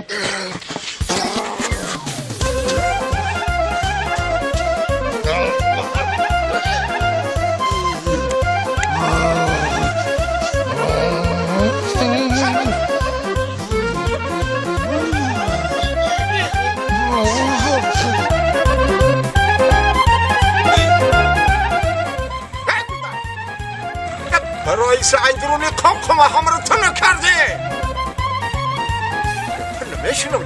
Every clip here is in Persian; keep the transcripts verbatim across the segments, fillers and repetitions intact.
رئیس اندرونی قمقمه هم رو تنه کرده تنه میشنم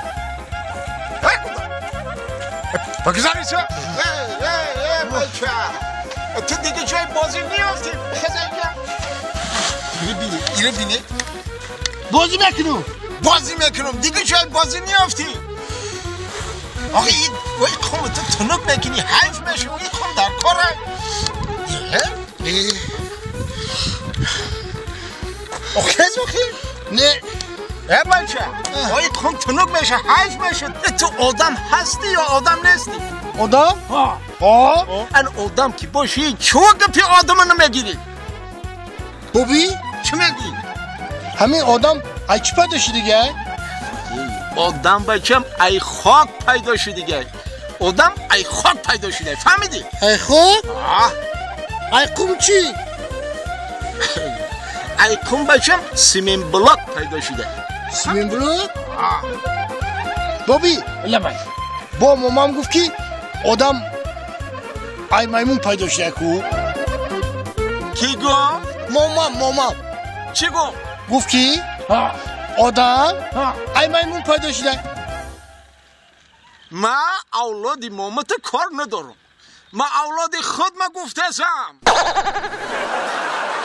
بگذاری چه بچه تو دیگه جای بازی نیافتی اینو بینی اینو بینی بازی میکنم بازی میکنم دیگه جای بازی نیافتی آخه این وای قم تو تنک میکنی حیف میشه وای قم در کاره اوکی اوکی نه ای بچه وای قم تنک میشه حیف میشه تو آدم هستی یا آدم نیستی آدم؟ ها ها ان آدم که باشی چوه گپی آدم نمیگیری بابی چه میگی؟ همین آدم ای چی پیدا شد دیگه؟ آدم بچم ای خاک پیدا شد دیگه آدم ای خاک پیدا شده فهمیدی؟ ای خاک؟ آه ای قم چی؟ ای قم بچم سیمین بلاک پیدا شده سیمین بلاک؟ آه بابی لبای با مامام گفت که آدم ای میمون پیدا شده کو کی گفت؟ مامام مامام چی گفت؟ گفت که آدم ای میمون پیدا شده ما اولادی مامت کار ندارم ما اولادی خود ما گفتم